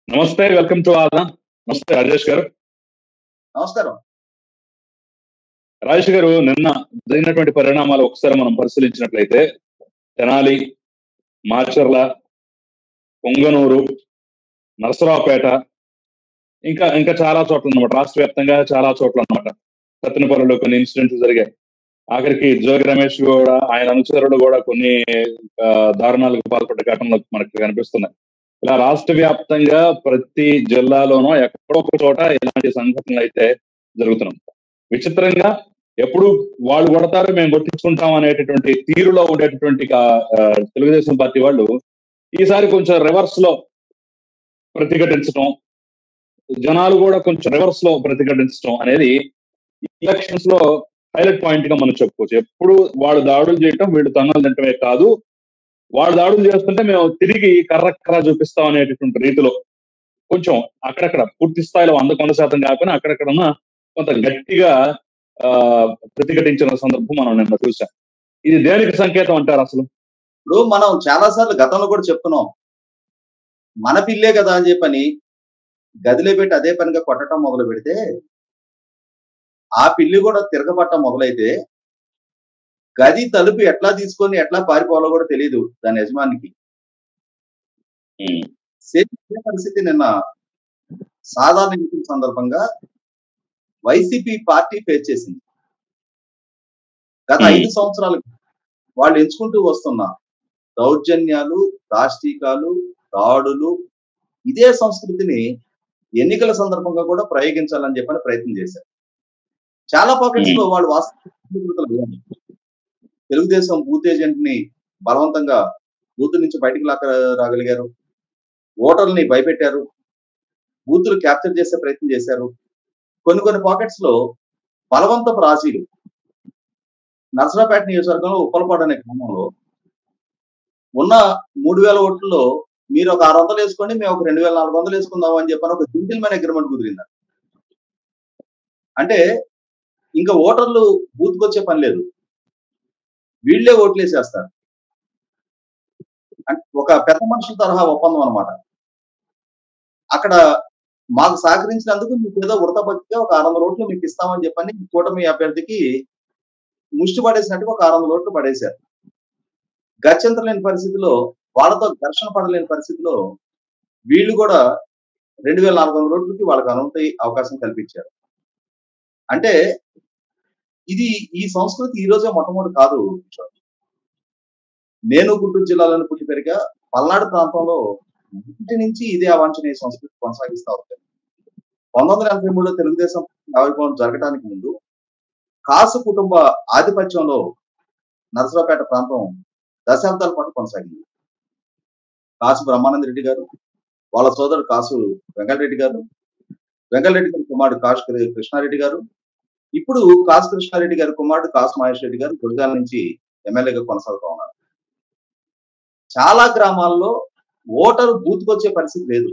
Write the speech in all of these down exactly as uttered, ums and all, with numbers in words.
నమస్తే. Welcome to ఆదా. నమస్తే రాజేష్ గారు. నమస్కారం. రాజేష్ గారు, నిన్న జరిగినటువంటి పరిణామాలు ఒకసారి మనం పరిశీలించినట్లయితే తెనాలి, మాచర్ల, పొంగనూరు, నరసరావుపేట, ఇంకా ఇంకా చాలా చోట్ల అన్నమాట. రాష్ట్ర వ్యాప్తంగా చాలా చోట్ల అన్నమాట. సత్తెనపల్లిలో కొన్ని ఇన్సిడెంట్స్ జరిగాయి. ఆఖరికి జోగి రమేష్ కూడా, ఆయన అనుచరులు కూడా కొన్ని ఆ, దారుణాలకు పాల్పడ్డ ఘటనలు మనకు కనిపిస్తున్నాయి. ఇలా రాష్ట్ర వ్యాప్తంగా ప్రతి జిల్లాలోనూ ఎక్కడో ఒక చోట ఇలాంటి సంఘటనలు అయితే జరుగుతున్నాయి. విచిత్రంగా ఎప్పుడు వాళ్ళు కొడతారు మేము కొట్టించుకుంటాం అనేటటువంటి తీరులో ఉండేటటువంటి కా- ఆ, తెలుగుదేశం పార్టీ వాళ్ళు ఈసారి కొంచెం రివర్స్ లో ప్రతిఘటించడం, జనాలు కూడా కొంచెం రివర్స్ లో ప్రతిఘటించడం అనేది ఎలక్షన్స్ లో హైలైట్ పాయింట్ గా మనం చెప్పుకోవచ్చు. ఎప్పుడు వాళ్ళు దాడులు చేయటం, వీళ్ళు తన్నులు తింటమే కాదు, వాళ్ళు దాడులు చేస్తుంటే మేము తిరిగి కర్ర కర్ర చూపిస్తాం అనేటటువంటి రీతిలో కొంచెం అక్కడక్కడ పూర్తి స్థాయిలో వంద కొండ శాతం కాకుండా అక్కడక్కడ ఉన్న కొంత గట్టిగా ఆ ప్రతిఘటించిన సందర్భం మనం నిన్న చూసాం. ఇది దేనికి సంకేతం అంటారు అసలు? ఇప్పుడు మనం చాలా సార్లు గతంలో కూడా చెప్తున్నాం. మన పిల్లే కదా అని చెప్పని గదిలో పెట్టి అదే పనిగా కొట్టడం మొదలు పెడితే ఆ పిల్లి కూడా తిరగబట్టం మొదలైతే గది తలుపు ఎట్లా తీసుకొని ఎట్లా పారిపోవాలో కూడా తెలియదు దాని యజమానికి. ఉమ్, సేమ్ ఇదే పరిస్థితి నిన్న సాధారణ ఎన్నికల సందర్భంగా వైసీపీ పార్టీ ఫేస్ చేసింది. గత ఉమ్, ఐదు సంవత్సరాలు వాళ్ళు ఎంచుకుంటూ వస్తున్న దౌర్జన్యాలు, దాష్టీకాలు, దాడులు, ఇదే సంస్కృతిని ఎన్నికల సందర్భంగా కూడా ప్రయోగించాలని చెప్పని ప్రయత్నం చేశారు. చాలా పాకెట్స్ ఉమ్, లో వాళ్ళు వాస్తవ తెలుగుదేశం బూత్ ఏజెంట్ ని బలవంతంగా బూత్ నుంచి బయటికి లాక్క రాగలిగారు. ఓటర్లని భయపెట్టారు. బూతులు క్యాప్చర్ చేసే ప్రయత్నం చేశారు. కొన్ని కొన్ని పాకెట్స్ లో బలవంతపు రాజీలు. నర్సరావుపేట నియోజకవర్గంలో ఉప్పలపాడు అనే గ్రామంలో ఉన్న మూడు వేల ఓట్లలో మీరు ఒక ఆరు వందలు వేసుకోండి, మేము ఒక రెండు వేల నాలుగు వందలు వేసుకుందాం అని చెప్పని ఒక జెంటిల్మెన్ అగ్రిమెంట్ కుదిరింది. అంటే ఇంకా ఓటర్లు బూత్కి వచ్చే పని లేదు, వీళ్ళే ఓట్లు వేసేస్తారు. అంటే ఒక పెద్ద మనుషుల తరహా ఒప్పందం అనమాట. అక్కడ మాకు సహకరించినందుకు మీకు ఏదో వృతపతిగా ఒక ఆరు వందల ఓట్లు మీకు ఇస్తామని చెప్పని కూటమి అభ్యర్థికి ముష్టి పడేసినట్టుగా ఒక ఆరు వందల ఓట్లు పడేశారు. గత్యంతరం లేని పరిస్థితిలో, వాళ్ళతో ఘర్షణ పడలేని పరిస్థితిలో వీళ్ళు కూడా రెండు వేల నాలుగు వందల ఓట్లకి వాళ్ళకి అనుమతి అవకాశం కల్పించారు. అంటే ఇది ఈ సంస్కృతి ఈ రోజే మొట్టమొదటి కాదు. నేను గుంటూరు జిల్లాలోని పుట్టి పెరిగా పల్నాడు ప్రాంతంలో ఇంటి నుంచి ఇదే అవాంఛనీయ సంస్కృతి కొనసాగిస్తూ ఉంటారు. పంతొమ్మిది వందల ఎనభై మూడులో తెలుగుదేశం ఆవిర్భావం జరగడానికి ముందు కాసు కుటుంబ ఆధిపత్యంలో నరసరావుపేట ప్రాంతం దశాబ్దాల పాటు కొనసాగింది. కాసు బ్రహ్మానంద రెడ్డి గారు, వాళ్ళ సోదరుడు కాసు వెంకటరెడ్డి గారు, వెంకటరెడ్డి గారి కుమారుడు కాసు కృష్ణారెడ్డి గారు, ఇప్పుడు కాసు కృష్ణారెడ్డి గారి కుమారుడు కాసు మహేష్ రెడ్డి గారు గుడిజాల నుంచి ఎమ్మెల్యేగా కొనసాగుతూ ఉన్నారు. చాలా గ్రామాల్లో ఓటరు బూత్కి వచ్చే పరిస్థితి లేదు.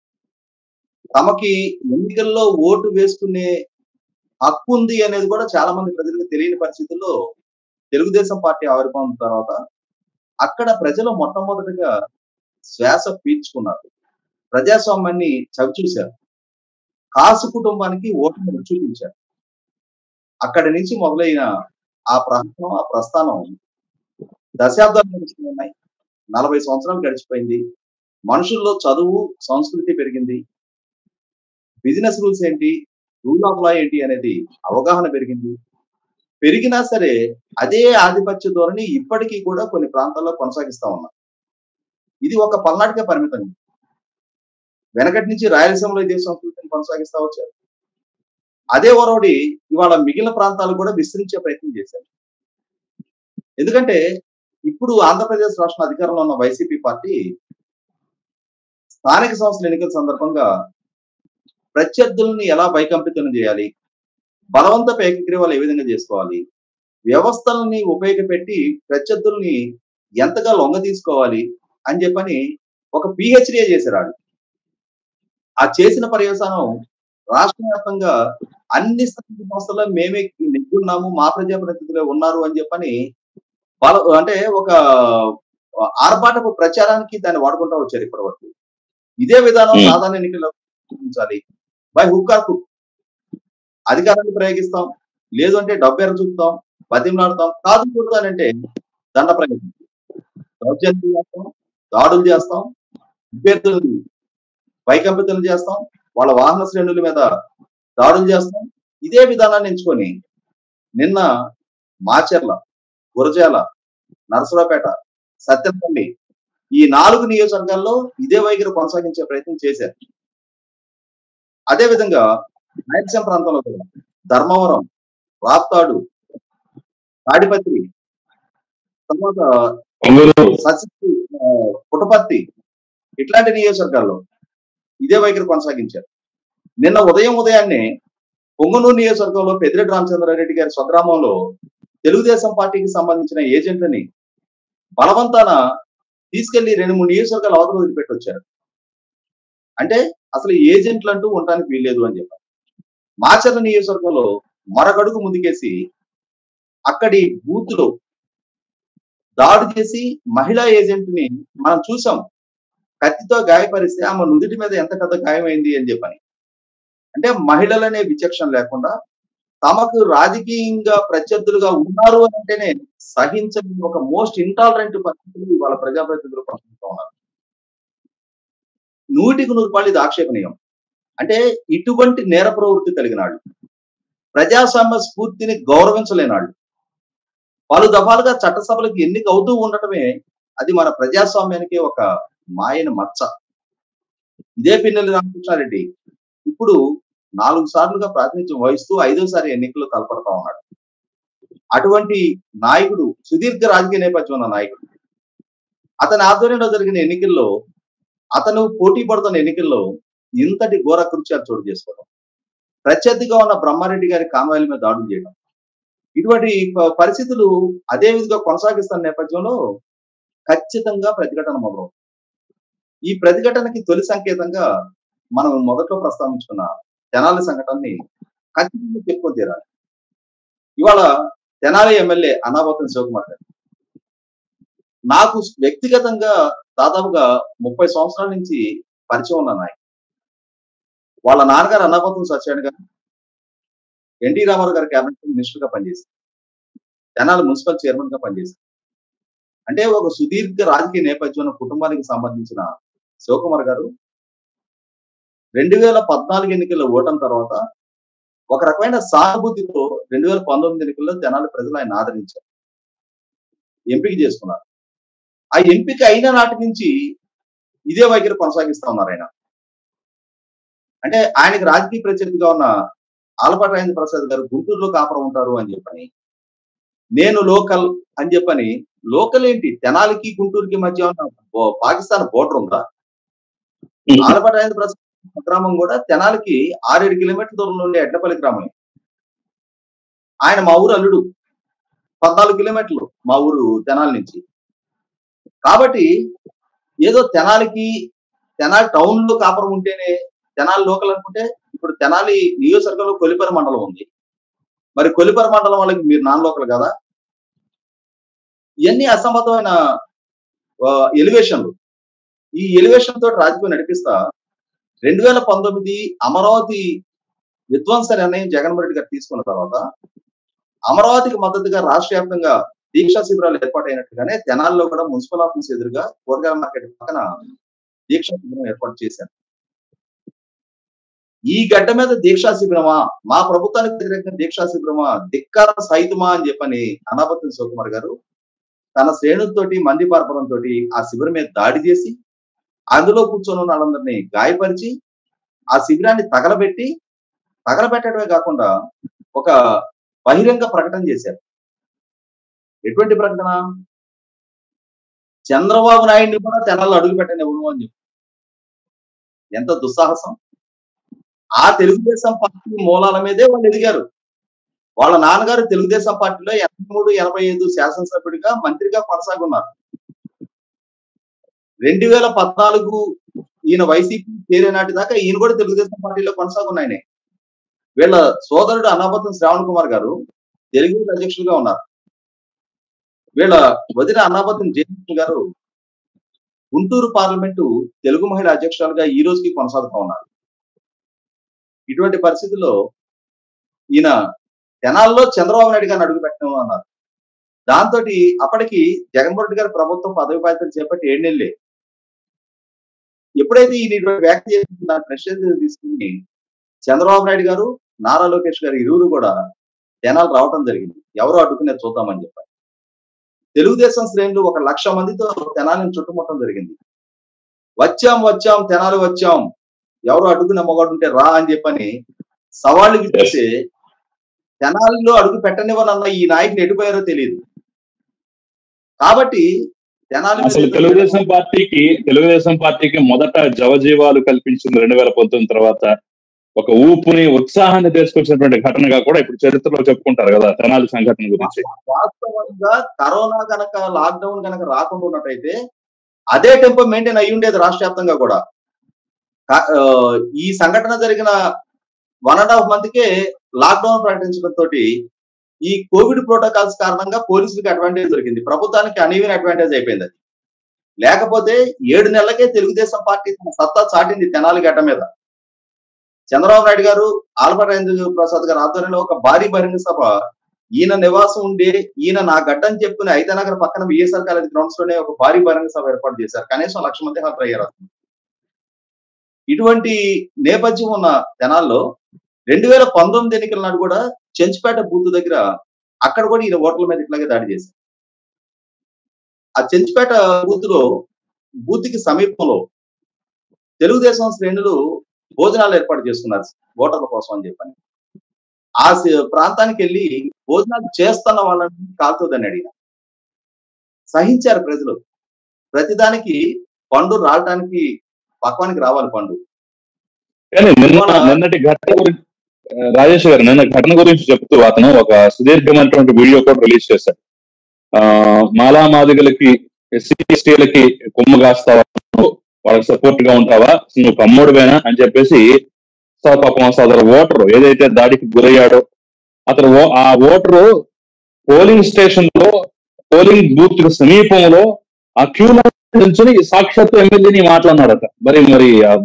తమకి ఎన్నికల్లో ఓటు వేసుకునే హక్కు ఉంది అనేది కూడా చాలా మంది ప్రజలకు తెలియని పరిస్థితుల్లో తెలుగుదేశం పార్టీ ఆవిర్భావం తర్వాత అక్కడ ప్రజలు మొట్టమొదటిగా శ్వాస పీల్చుకున్నారు. ప్రజాస్వామ్యాన్ని చవిచూశారు. కాసు కుటుంబానికి ఓటును రుచి చూపించారు. అక్కడి నుంచి మొదలైన ఆ ప్రహసనం, ఆ ప్రస్థానం దశాబ్దాలు గడిచిపోయినాయి. నలభై సంవత్సరాలు గడిచిపోయింది. మనుషుల్లో చదువు, సంస్కృతి పెరిగింది. బిజినెస్ రూల్స్ ఏంటి, రూల్ ఆఫ్ లా ఏంటి అనేది అవగాహన పెరిగింది. పెరిగినా సరే అదే ఆధిపత్య ధోరణి ఇప్పటికీ కూడా కొన్ని ప్రాంతాల్లో కొనసాగిస్తా ఉన్నారు. ఇది ఒక పల్నాటికే పరిమితం. వెనకటి నుంచి రాయలసీమలో ఇదే సంస్కృతిని కొనసాగిస్తా వచ్చారు. అదే ఒరవడి ఇవాళ మిగిలిన ప్రాంతాలు కూడా విస్తరించే ప్రయత్నం చేశారు. ఎందుకంటే ఇప్పుడు ఆంధ్రప్రదేశ్ రాష్ట్ర అధికారంలో ఉన్న వైసీపీ పార్టీ స్థానిక సంస్థల ఎన్నికల సందర్భంగా ప్రత్యర్థుల్ని ఎలా భయకంపితం చేయాలి, బలవంతపు ఏకగ్రీవాలు ఏ విధంగా చేసుకోవాలి, వ్యవస్థలని ఉపయోగపెట్టి ప్రత్యర్థుల్ని ఎంతగా లొంగ తీసుకోవాలి అని చెప్పని ఒక పిహెచ్డీ చేశారు వాళ్ళు. ఆ చేసిన పర్యవసానం రాష్ట్ర వ్యాప్తంగా అన్ని స్థానిక సంస్థల్లో మేమే నెగ్గున్నాము, మా ప్రజాప్రతినిధులే ఉన్నారు అని చెప్పని బల అంటే ఒక ఆర్భాటపు ప్రచారానికి దాన్ని వాడుకుంటూ వచ్చారు ఇప్పటి వరకు. ఇదే విధానం సాధారణ ఎన్నికల్లో చూపించాలి. బై హుక్ ఆర్ క్రూక్ అధికారాన్ని ప్రయోగిస్తాం, లేదు అంటే డబ్బు ఎర చూపుతాం, బతిమలాడతాం, కాదు కూడదానంటే దండ ప్రయోగం, దౌర్జన్యం చేస్తాం, దాడులు చేస్తాం, అభ్యర్థులను వైకంపితులు చేస్తాం, వాళ్ళ వాహన శ్రేణుల మీద దాడులు చేస్తాం. ఇదే విధానాన్ని ఎంచుకొని నిన్న మాచర్ల, గురజాల, నరసరావుపేట, సత్తెనపల్లి ఈ నాలుగు నియోజకవర్గాల్లో ఇదే వైఖరి కొనసాగించే ప్రయత్నం చేశారు. అదేవిధంగా రాయలసీమ ప్రాంతంలో కూడా ధర్మవరం, రాప్తాడు, తాడిపత్రి, తర్వాత సచిత్రి, పుట్టపర్తి ఇట్లాంటి నియోజకవర్గాల్లో ఇదే వైఖరి కొనసాగించారు. నిన్న ఉదయం ఉదయాన్నే పొంగనూరు నియోజకవర్గంలో పెద్దిరెడ్డి రామచంద్రారెడ్డి గారి స్వగ్రామంలో తెలుగుదేశం పార్టీకి సంబంధించిన ఏజెంట్లని బలవంతాన తీసుకెళ్లి రెండు మూడు నియోజకవర్గాలు అవతల వదిలిపెట్టి వచ్చారు. అంటే అసలు ఏజెంట్లు అంటూ ఉండడానికి వీల్లేదు అని చెప్పారు. మాచర్ల నియోజకవర్గంలో మరొకడుగు ముందుకేసి అక్కడి బూత్ లో దాడి చేసి మహిళా ఏజెంట్ ని మనం చూసాం, కత్తితో గాయపరిస్తే ఆమె నుదుటి మీద ఎంత పెద్ద గాయమైంది అని చెప్పని. అంటే మహిళలనే విచక్షణ లేకుండా తమకు రాజకీయంగా ప్రత్యర్థులుగా ఉన్నారు అంటేనే సహించని ఒక మోస్ట్ ఇంటాలరెంట్ పరిస్థితులు వాళ్ళ ప్రజాప్రతినిధులు ప్రశ్నిస్తూ ఉన్నారు. నూటికి నూరు రూపాయలు ఇది ఆక్షేపణీయం. అంటే ఇటువంటి నేర ప్రవృత్తి కలిగినాడు, ప్రజాస్వామ్య స్ఫూర్తిని గౌరవించలేనాడు, పలు దఫాలుగా చట్టసభలకు ఎన్నిక అవుతూ ఉండటమే అది మన ప్రజాస్వామ్యానికి ఒక మాయన మచ్చ. ఇదే పిన్నెల్లి రామకృష్ణారెడ్డి ఇప్పుడు నాలుగు సార్లుగా ప్రాతినిధ్యం వహిస్తూ ఐదోసారి ఎన్నికల్లో తలపడతా ఉన్నాడు. అటువంటి నాయకుడు, సుదీర్ఘ రాజకీయ నేపథ్యం ఉన్న నాయకుడు, అతని ఆధ్వర్యంలో జరిగిన ఎన్నికల్లో, అతను పోటీ పడుతున్న ఎన్నికల్లో ఇంతటి ఘోర కృత్యాలు చోటు చేసుకోవడం, ప్రత్యర్థిగా ఉన్న బ్రహ్మారెడ్డి గారి కాన్వాయిల మీద దాడులు చేయడం, ఇటువంటి పరిస్థితులు అదే విధంగా కొనసాగిస్తున్న నేపథ్యంలో ఖచ్చితంగా ప్రతిఘటన మొదలవుతుంది. ఈ ప్రతిఘటనకి తొలి సంకేతంగా మనం మొదట్లో ప్రస్తావించుకున్న తెనాలి సంఘటనని ఖచ్చితంగా చెప్పుకొని తీరాలి. ఇవాళ తెనాలి ఎమ్మెల్యే అన్నాబత్తుని శివకుమార్ గారు నాకు వ్యక్తిగతంగా దాదాపుగా ముప్పై సంవత్సరాల నుంచి పరిచయం ఉన్న నాయకుడు. వాళ్ళ నాన్నగారు అన్నాబత్తుని సత్యనారాయణ గారు ఎన్టీ రామారావు గారి కేబినెట్ మినిస్టర్ గా పనిచేశారు, తెనాలి మున్సిపల్ చైర్మన్ గా పనిచేశారు. అంటే ఒక సుదీర్ఘ రాజకీయ నేపథ్యం కుటుంబానికి సంబంధించిన శివకుమార్ గారు రెండు వేల పద్నాలుగు ఎన్నికల్లో ఓటమి తర్వాత ఒక రకమైన సానుభూతితో రెండు వేల పంతొమ్మిది ఎన్నికల్లో తెనాలి ప్రజలు ఆయన ఆదరించారు, ఎంపిక చేసుకున్నారు. ఆ ఎంపిక అయిన నాటి నుంచి ఇదే వైఖరి కొనసాగిస్తా ఉన్నారు ఆయన. అంటే ఆయనకి రాజకీయ ప్రత్యర్థిగా ఉన్న ఆలపాటి రాజేంద్ర ప్రసాద్ గారు గుంటూరులో కాపురం ఉంటారు అని చెప్పని, నేను లోకల్ అని చెప్పని, లోకల్ ఏంటి, తెనాలికి గుంటూరుకి మధ్య ఉన్న పాకిస్తాన్ బోర్డర్ ఉందా? ఆలపాటి రాజేంద్ర ప్రసాద్ గ్రామం కూడా తెనాలికి ఆరేడు కిలోమీటర్ల దూరంలో ఉండే ఎడ్లపల్లి గ్రామం. ఆయన మా ఊరు అల్లుడు, పద్నాలుగు కిలోమీటర్లు మా ఊరు తెనాలి నుంచి. కాబట్టి ఏదో తెనాలికి, తెనాలి టౌన్ లో కాపురం ఉంటేనే తెనాలి లోకల్ అనుకుంటే, ఇప్పుడు తెనాలి నియోజకవర్గంలో కొలిపర మండలం ఉంది, మరి కొలిపర మండలం వాళ్ళకి మీరు నాన్ లోకల్ కదా? ఇవన్నీ అసంబద్ధమైన ఎలివేషన్లు. ఈ ఎలివేషన్ తోటి రాజకీయం నడిపిస్తా రెండు వేల పంతొమ్మిది అమరావతి విధ్వంస నిర్ణయం జగన్మోహన్ రెడ్డి గారు తీసుకున్న తర్వాత అమరావతికి మద్దతుగా రాష్ట్ర వ్యాప్తంగా దీక్షా శిబిరాలు ఏర్పాటైనట్టుగానే తెనాలిలో కూడా మున్సిపల్ ఆఫీస్ ఎదురుగా కూరగాయల మార్కెట్ పక్కన దీక్షా శిబిరం ఏర్పాటు చేశారు. ఈ గడ్డ మీద దీక్షా శిబిరమా, మా ప్రభుత్వానికి వ్యతిరేకంగా దీక్షా శిబిరమా, ధిక్కార సహితమా అని చెప్పని అన్నాబత్తుని శివకుమార్ గారు తన శ్రేణులతోటి మంది పార్పడంతో ఆ శిబిరం మీద దాడి చేసి అందులో కూర్చొని ఉన్న వాళ్ళందరినీ గాయపరిచి ఆ శిబిరాన్ని తగలబెట్టి, తగలబెట్టడమే కాకుండా ఒక బహిరంగ ప్రకటన చేశారు. ఎటువంటి ప్రకటన? చంద్రబాబు నాయుడిని కూడా తెనాల్లో అడుగు పెట్టనివ్వను అని చెప్పి. ఎంత దుస్సాహసం! ఆ తెలుగుదేశం పార్టీ మూలాల మీదే వాళ్ళు ఎదిగారు. వాళ్ళ నాన్నగారు తెలుగుదేశం పార్టీలో ఎనభై మూడు ఎనభై ఐదు శాసనసభ్యుడిగా మంత్రిగా కొనసాగున్నారు. రెండు వేల పద్నాలుగు ఈయన వైసీపీ చేరే నాటి దాకా ఈయన కూడా తెలుగుదేశం పార్టీలో కొనసాగున్నాయనే. వీళ్ళ సోదరుడు అన్నాబత్తుని శ్రావణ్ కుమార్ గారు తెలుగు అధ్యక్షులుగా ఉన్నారు. వీళ్ళ వదిన అన్నాబత్తుని జయలక్ష్మి గారు గుంటూరు పార్లమెంటు తెలుగు మహిళా అధ్యక్షురాలుగా ఈ రోజుకి కొనసాగుతూ ఉన్నారు. ఇటువంటి పరిస్థితుల్లో ఈయన తెనాల్లో చంద్రబాబు నాయుడు గారిని అడుగు పెట్టడం అన్నారు. దాంతో అప్పటికి జగన్మోహన్ రెడ్డి గారి ప్రభుత్వం పదవి బాధ్యతలు చేపట్టి ఏడు నెలలే. ఎప్పుడైతే ఈయన ఇటువంటి వ్యాఖ్య చేసి దాని ప్రశ్న తీసుకుని చంద్రబాబు నాయుడు గారు, నారా లోకేష్ గారు ఇరువురు కూడా తెనాలు రావడం జరిగింది. ఎవరు అడ్డుకునేది చూద్దామని చెప్పారు. తెలుగుదేశం శ్రేణులు ఒక లక్ష మందితో తెనాలిని చుట్టుముట్టడం జరిగింది. వచ్చాం వచ్చాం తెనాలి వచ్చాం, ఎవరు అడ్డుకునే మొగాడు ఉంటే రా అని చెప్పని సవాళ్ళు విసిరితే తెనాలిలో అడుగు పెట్టనివ్వనన్న ఈ నాయకులు ఎటుపోయారో తెలియదు. కాబట్టి తెనాలి అసలు తెలుగుదేశం పార్టీకి తెలుగుదేశం పార్టీకి మొదట జవజీవాలు కల్పించింది రెండు వేల పంతొమ్మిది తర్వాత ఒక ఊపుని ఉత్సాహాన్ని తీసుకొచ్చినటువంటి ఘటనగా కూడా ఇప్పుడు చరిత్రలో చెప్పుకుంటారు కదా తెనాలి సంఘటన గురించి. వాస్తవంగా కరోనా గనక లాక్డౌన్ గనక రాకుండా ఉన్నట్టయితే అదే టెంపో మెయింటైన్ అయ్యి ఉండేది రాష్ట్ర వ్యాప్తంగా కూడా. ఈ సంఘటన జరిగిన వన్ అండ్ హాఫ్ మంత్ కే లాక్డౌన్ ప్రకటించడంతో ఈ కోవిడ్ ప్రోటోకాల్స్ కారణంగా పోలీసులకు అడ్వాంటేజ్ దొరికింది, ప్రభుత్వానికి అనీవెన్ అడ్వాంటేజ్ అయిపోయింది. అది లేకపోతే ఏడు నెలలకే తెలుగుదేశం పార్టీ తన సత్తా చాటింది తెనాలి గడ్డ మీద. చంద్రబాబు నాయుడు గారు, ఆల్బర్ట్ రాజేంద్ర ప్రసాద్ గారు ఆధ్వర్యంలో ఒక భారీ బహిరంగ సభ, ఈయన నివాసం ఉండే ఈయన నా గడ్డ అని చెప్పుకుని ఐతనగర్ పక్కన విఎస్ఆర్ కాలేజ్ గ్రౌండ్స్ లోనే ఒక భారీ బహిరంగ సభ ఏర్పాటు చేశారు. కనీసం లక్ష మంది హాజరయ్యారు. ఇటువంటి నేపథ్యం ఉన్న తెనాల్లో రెండు వేల పంతొమ్మిది ఎన్నికల నాడు కూడా చెంచుపేట బూత్ దగ్గర అక్కడ కూడా ఈయన ఓట్ల మీద ఇట్లాగే దాడి చేశారు. ఆ చెంచుపేట బూత్ లో బూత్ కి సమీపంలో తెలుగుదేశం శ్రేణులు భోజనాలు ఏర్పాటు చేసుకున్నారు ఓటర్ల కోసం అని చెప్పని. ఆ ప్రాంతానికి వెళ్ళి భోజనాలు చేస్తున్న వాళ్ళని కాల్తోదని అడిగిన సహించారు ప్రజలు. ప్రతిదానికి పండు రావడానికి పక్వానికి రావాలి పండు. కానీ నిన్న నిన్నటి ఘటన గురించి రాజేష్ గారు నిన్న ఘటన గురించి చెప్తూ అతను ఒక సుదీర్ఘమైనటువంటి వీడియో కూడా రిలీజ్ చేశారు. ఆ మాలా మాదిగలకి ఎస్సీ ఎస్టీలకి కొమ్ము కాస్తావా, వాళ్ళకి సపోర్ట్ గా ఉంటావా, నువ్వు కమ్ముడువేనా అని చెప్పేసి పాపం అతను ఓటరు ఏదైతే దాడికి గురయ్యాడో అతను ఆ ఓటరు పోలింగ్ స్టేషన్ లో పోలింగ్ బూత్ సమీపంలో ఆ క్యూ నుంచి సాక్షాత్తు ఎమ్మెల్యేని మాట్లాడినాడట. మరి మరి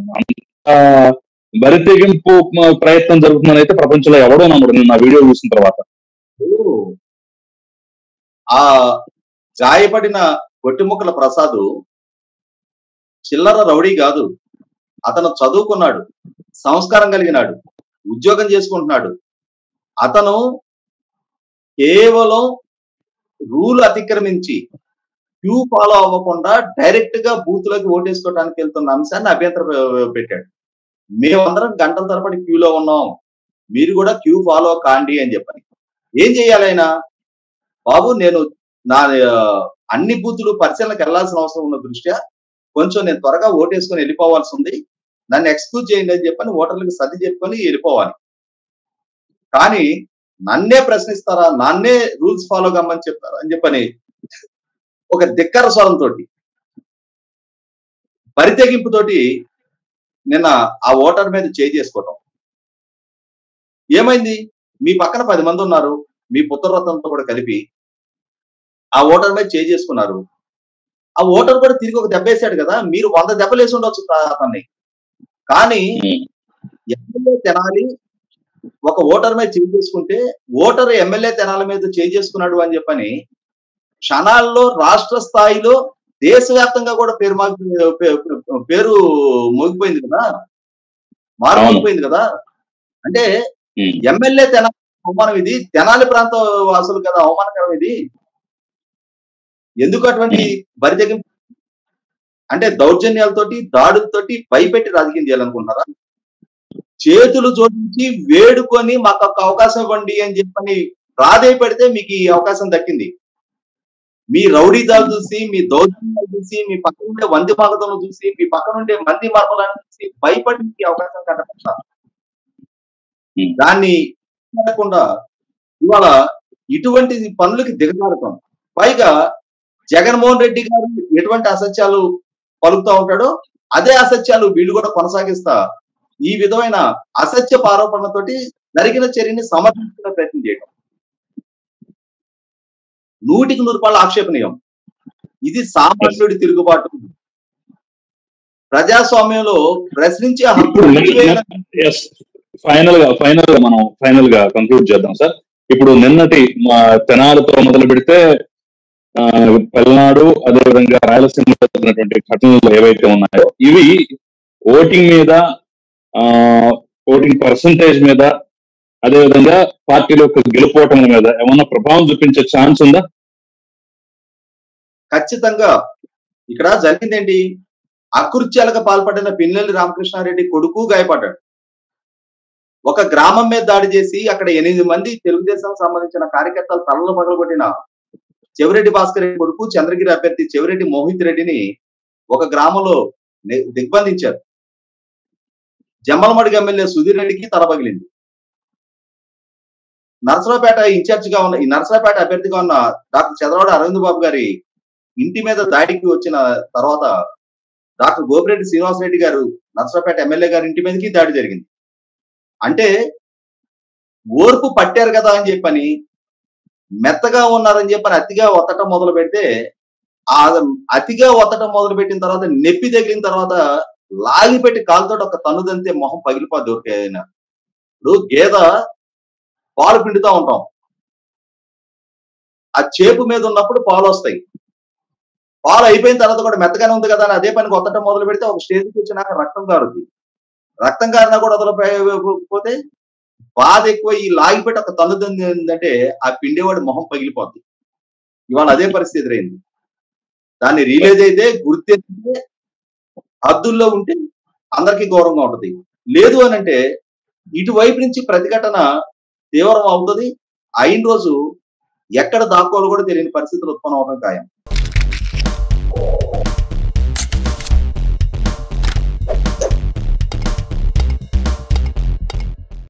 బరి తెగింపు ప్రయత్నం జరుగుతుందని అయితే ప్రపంచంలో ఎవడో నమ్మడు నేను నా వీడియో చూసిన తర్వాత. ఆ గాయపడిన గొట్టిముక్కల ప్రసాద్ చిల్లర రౌడీ కాదు. అతను చదువుకున్నాడు, సంస్కారం కలిగినాడు, ఉద్యోగం చేసుకుంటున్నాడు. అతను కేవలం రూల్ అతిక్రమించి క్యూ ఫాలో అవ్వకుండా డైరెక్ట్ గా బూత్ లోకి ఓటేసుకోవడానికి వెళ్తున్న అంశాన్ని అభ్యంతరం పెట్టాడు. మేమందరం గంటల తరబడి క్యూలో ఉన్నాం, మీరు కూడా క్యూ ఫాలో కాండి అని చెప్పని. ఏం చేయాలి ఆయన? బాబు నేను నా అన్ని బూతులు పరిశీలనకు వెళ్లాల్సిన అవసరం ఉన్న దృష్ట్యా కొంచెం నేను త్వరగా ఓటేసుకొని వెళ్ళిపోవాల్సి ఉంది, నన్ను ఎక్స్క్యూజ్ చేయండి అని చెప్పని ఓటర్లకు సర్ది చెప్పుకొని వెళ్ళిపోవాలి. కానీ నన్నే ప్రశ్నిస్తారా, నన్నే రూల్స్ ఫాలో కమ్మని చెప్తారా అని చెప్పని ఒక ధిక్కర స్వరంతో పరితెగింపుతోటి నిన్న ఆ ఓటర్ మీద చేయి చేసుకోవటం. ఏమైంది? మీ పక్కన పది మంది ఉన్నారు, మీ పుత్రరత్నంతో కూడా కలిపి ఆ ఓటర్ మీద చేయి చేసుకున్నారు. ఆ ఓటర్ కూడా తిరిగి ఒక దెబ్బ వేసాడు కదా, మీరు వంద దెబ్బలు వేసి ఉండొచ్చు అతన్ని. కానీ ఎమ్మెల్యే తెనాలి ఒక ఓటర్ మీద చేయి చేసుకుంటే ఓటర్ ఎమ్మెల్యే తెనాలి మీద చేయి చేసుకున్నాడు అని చెప్పని క్షణాల్లో రాష్ట్ర స్థాయిలో దేశవ్యాప్తంగా కూడా పేరు పేరు మోగిపోయింది కదా, మారిపోయింది కదా. అంటే ఎమ్మెల్యే తెనాలి అవమానం ఇది, తెనాలి ప్రాంత వాసులు కదా అవమానకరం ఇది. ఎందుకు అటువంటి బరితెగింపు? అంటే దౌర్జన్యాలతోటి దాడులతోటి భయపెట్టి రాజకీయం చేయాలనుకుంటున్నారా? చేతులు జోడించి వేడుకొని మాకు ఒక అవకాశం ఇవ్వండి అని చెప్పని ప్రాధేయపడితే మీకు ఈ అవకాశం దక్కింది. మీ రౌడీదాలు చూసి, మీ దౌర్జన్యాలు చూసి, మీ పక్కన ఉండే వంది మాగతలను చూసి, మీ పక్కన ఉండే మంది మార్పులను చూసి భయపడి మీకు అవకాశం కట్టకుండా దాన్ని కాకుండా ఇవాళ ఇటువంటి పనులకి దిగజారుతాం. పైగా జగన్మోహన్ రెడ్డి గారు ఎటువంటి అసత్యాలు పలుకుతూ ఉంటాడో అదే అసత్యాలు వీళ్ళు కూడా కొనసాగిస్తా ఈ విధమైన అసత్యపు ఆరోపణలతోటి జరిగిన చర్యని సమర్థించుకునే ప్రయత్నం చేయడం నూటికి నూరు రూపాయల ఆక్షేపణీయం. ఇది సామాన్యుడి తిరుగుబాటు. ప్రజాస్వామ్యంలో ప్రశ్నించే హక్కు ఇప్పుడు నిలిపివేయాలని ఫైనల్ గా ఫైనల్ గా మనం ఫైనల్ గా కంక్లూడ్ చేద్దాం సార్. ఇప్పుడు నిన్నటి మా తెనాలితో మొదలు పెడితే ఆ, పల్నాడు అదేవిధంగా రాయలసీమలో జరిగినటువంటి ఘటనలు ఏవైతే ఉన్నాయో ఇవి ఓటింగ్ మీద, ఆ ఓటింగ్ పర్సంటేజ్ మీద, అదేవిధంగా పార్టీల యొక్క గెలుపోవటం మీద ఏమన్నా ప్రభావం చూపించే ఛాన్స్ ఉందా? ఖచ్చితంగా ఇక్కడ జరిగిందేంటి, అకృత్యాలకు పాల్పడిన పిన్నెల్లి రామకృష్ణారెడ్డి కొడుకు గాయపడ్డాడు. ఒక గ్రామం మీద దాడి చేసి అక్కడ ఎనిమిది మంది తెలుగుదేశం సంబంధించిన కార్యకర్తలు తలలు పగలగొట్టిన చెవిరెడ్డి భాస్కర్ రెడ్డి కొడుకు చంద్రగిరి అభ్యర్థి చెవిరెడ్డి మోహిత్ రెడ్డిని ఒక గ్రామంలో ని- దిగ్బంధించారు. జమ్మలమడుగు ఎమ్మెల్యే సుధీర్ రెడ్డికి తల పగిలింది. నర్సరావుపేట ఇన్ఛార్జ్ గా ఉన్న ఈ నర్సరావుపేట అభ్యర్థిగా ఉన్న డాక్టర్ చంద్రబాబు అరవింద్ బాబు గారి ఇంటి మీద దాడికి వచ్చిన తర్వాత డాక్టర్ గోపిరెడ్డి శ్రీనివాసరెడ్డి గారు నర్సరావుపేట ఎమ్మెల్యే గారి ఇంటి మీదకి దాడి జరిగింది. అంటే ఓర్పు పట్టారు కదా అని చెప్పని, మెత్తగా ఉన్నారని చెప్పని అతిగా ఒత్తటం మొదలు పెడితే, ఆ అతిగా ఒత్తటం మొదలు పెట్టిన తర్వాత నొప్పి తగిలిన తర్వాత లాగి పెట్టి కాలుతో ఒక తన్నుదంతే మొహం పగిలిపోద్ది ఎవరికైనా. ఇప్పుడు గేద పాలు పిండుతా ఉంటాం, ఆ చేపు మీద ఉన్నప్పుడు పాలు వస్తాయి. పాలు అయిపోయిన తర్వాత కూడా మెత్తగానే ఉంది కదా అని అదే పనికి ఒత్తటం మొదలు పెడితే ఒక స్టేజ్కి వచ్చినాక రక్తం కారుద్ది. రక్తం కారినా కూడా వదలపోతే బాధ ఎక్కువ, ఈ లాగిపెట్టి ఒక తన్నుదంది ఏంటంటే ఆ పిండేవాడి మొహం పగిలిపోద్ది. ఇవాళ అదే పరిస్థితి ఎదురైంది. దాన్ని రియలైజ్ అయితే గుర్తిస్తే హద్దుల్లో ఉంటే అందరికీ గౌరవంగా ఉంటుంది. లేదు అని అంటే ఇటువైపు నుంచి ప్రతిఘటన తీవ్రం అవుతుంది. అయిన రోజు ఎక్కడ దాక్కోవాలో కూడా తెలియని పరిస్థితులు ఉత్పన్నం అవడం ఖాయం.